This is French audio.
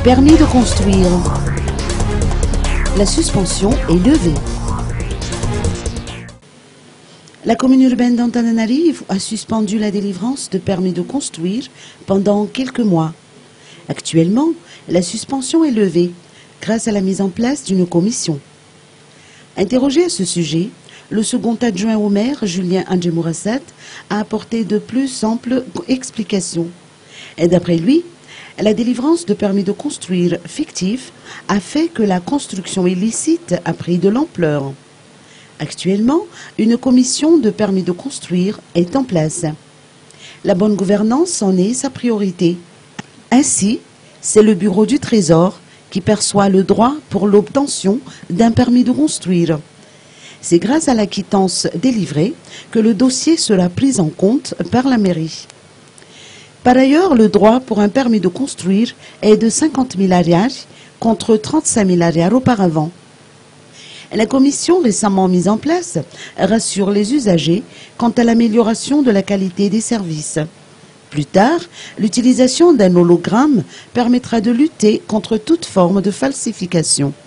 Permis de construire. La suspension est levée. La commune urbaine d'Antananarivo a suspendu la délivrance de permis de construire pendant quelques mois. Actuellement, la suspension est levée grâce à la mise en place d'une commission. Interrogé à ce sujet, le second adjoint au maire, Julien Andjemourassat, a apporté de plus amples explications. Et d'après lui, la délivrance de permis de construire fictifs a fait que la construction illicite a pris de l'ampleur. Actuellement, une commission de permis de construire est en place. La bonne gouvernance en est sa priorité. Ainsi, c'est le bureau du Trésor qui perçoit le droit pour l'obtention d'un permis de construire. C'est grâce à la quittance délivrée que le dossier sera pris en compte par la mairie. Par ailleurs, le droit pour un permis de construire est de 50 000 ariary contre 35 000 ariary auparavant. La commission récemment mise en place rassure les usagers quant à l'amélioration de la qualité des services. Plus tard, l'utilisation d'un hologramme permettra de lutter contre toute forme de falsification.